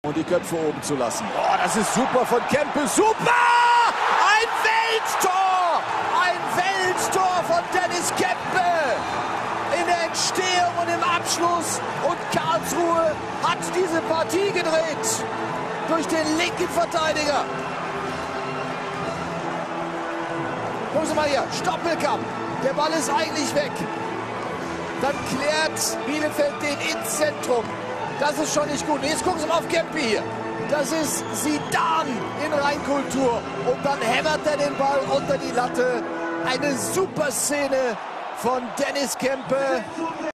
Und die Köpfe oben zu lassen. Oh, das ist super von Kempe. Super! Ein Welttor! Ein Welttor von Dennis Kempe! In der Entstehung und im Abschluss. Und Karlsruhe hat diese Partie gedreht. Durch den linken Verteidiger. Gucken Sie mal hier. Stoppelkamp. Der Ball ist eigentlich weg. Dann klärt Bielefeld den ins Zentrum. Das ist schon nicht gut. Jetzt gucken Sie mal auf Kempe hier. Das ist Zidane in Reinkultur. Und dann hämmert er den Ball unter die Latte. Eine super Szene von Dennis Kempe.